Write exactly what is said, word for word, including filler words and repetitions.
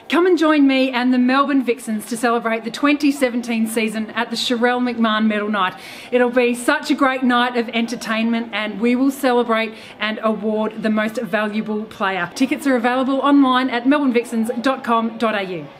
Come and join me and the Melbourne Vixens to celebrate the twenty seventeen season at the Sharelle McMahon Medal night. It'll be such a great night of entertainment, and we will celebrate and award the most valuable player. Tickets are available online at melbourne vixens dot com dot a u.